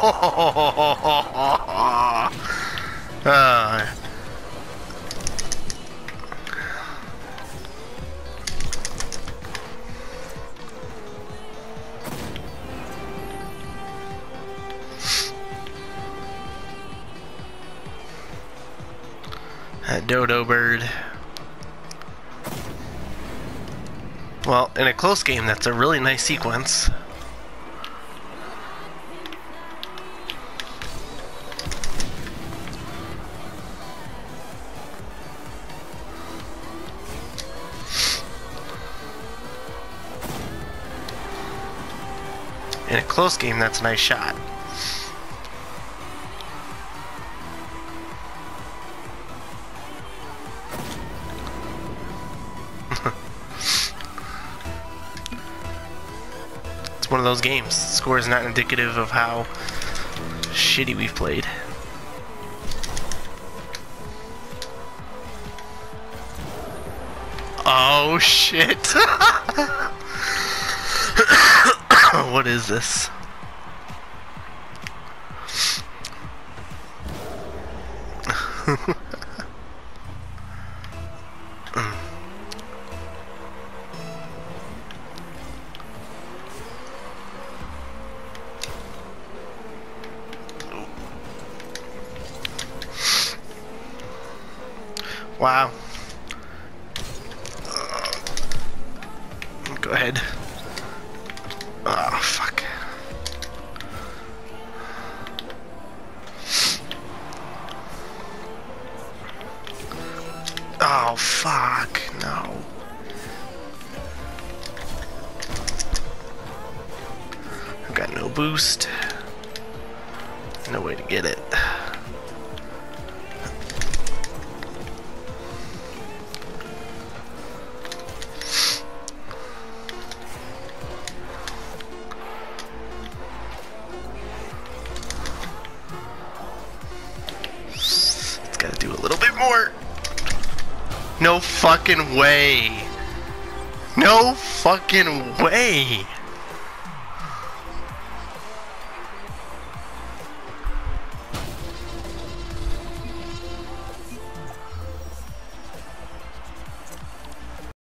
That dodo bird. Well, in a close game, that's a really nice sequence. In a close game, that's a nice shot. It's one of those games. The score is not indicative of how shitty we've played. Oh shit! What is this? Wow. Go ahead. Oh, fuck. Oh, fuck. No. I've got no boost. No way to get it. Gotta do a little bit more. No fucking way. No fucking way.